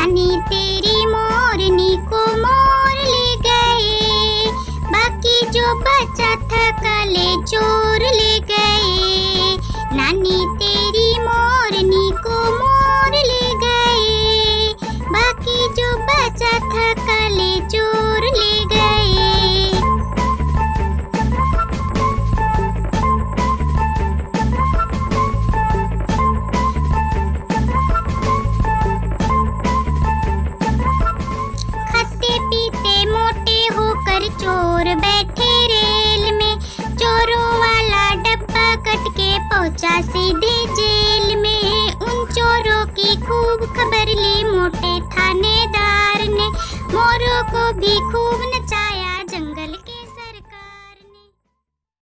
नानी तेरी मोरनी को मोर ले गए, बाकी जो बचा था काले चोर ले गए। नानी तेरी मोरनी को मोर ले गए, बाकी जो बचा था काले चोर ले गए। खाते पीते मोटे होकर चोर बैठे रेल में, चोरों वाला डब्बा कट के पहुंचा सीधे जेल में। उन चोरों की खूब खबर ली मोटे थानेदार ने, मोरों को भी खूब